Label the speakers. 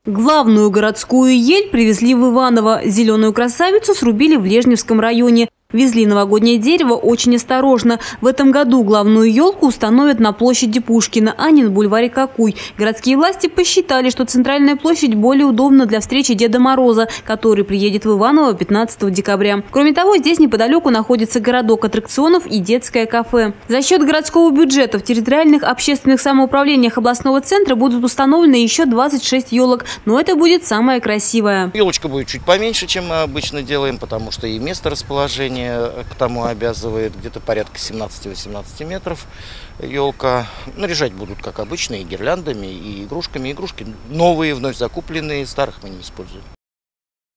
Speaker 1: Главную городскую ель привезли в Иваново. Зеленую красавицу срубили в Лежневском районе. Везли новогоднее дерево очень осторожно. В этом году главную елку установят на площади Пушкина, а не на бульваре Кокуй. Городские власти посчитали, что центральная площадь более удобна для встречи Деда Мороза, который приедет в Иваново 15 декабря. Кроме того, здесь неподалеку находится городок аттракционов и детское кафе. За счет городского бюджета в территориальных общественных самоуправлениях областного центра будут установлены еще 26 елок, но это будет самая красивая.
Speaker 2: Елочка будет чуть поменьше, чем мы обычно делаем, потому что и место расположения к тому обязывает, где-то порядка 17-18 метров елка. Наряжать будут, как обычно, и гирляндами, и игрушками. Игрушки новые, вновь закупленные, старых мы не используем.